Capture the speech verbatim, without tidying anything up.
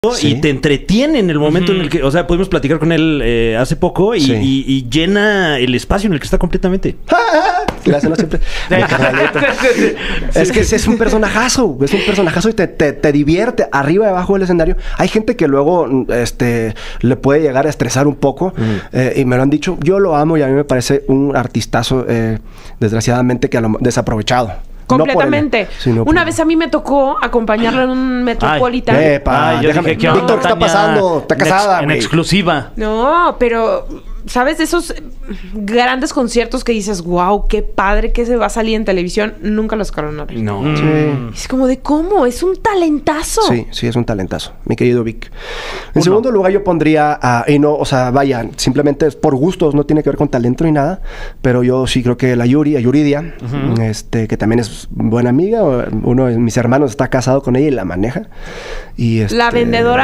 Sí. Y te entretiene en el momento uh-huh. en el que... O sea, pudimos platicar con él eh, hace poco y, sí. y, y llena el espacio en el que está completamente. Gracias, no siempre. Es que es un personajazo. Es un personajazo y te, te, te divierte arriba y abajo del escenario. Hay gente que luego este, le puede llegar a estresar un poco. Uh-huh. eh, y me lo han dicho. Yo lo amo y a mí me parece un artistazo, eh, desgraciadamente, que a lo desaprovechado. Completamente. No él, Una vez a mí me tocó acompañarlo en un Metropolitan. Ay, epa, Ay, yo déjame, dije, ¿qué Víctor, ¿qué está pasando? Está casada, En, en exclusiva. No, pero... ¿Sabes? Esos grandes conciertos que dices, wow, qué padre que se va a salir en televisión, nunca los coronaron. No. Sí. Es como de cómo, es un talentazo. Sí, sí, es un talentazo, mi querido Vic. En Uno. segundo lugar, yo pondría a, y no, o sea, vaya, simplemente es por gustos, no tiene que ver con talento ni nada, pero yo sí creo que la Yuri, a Yuridia, uh-huh. este, que también es buena amiga, uno de mis hermanos está casado con ella y la maneja. Y este, la vendedora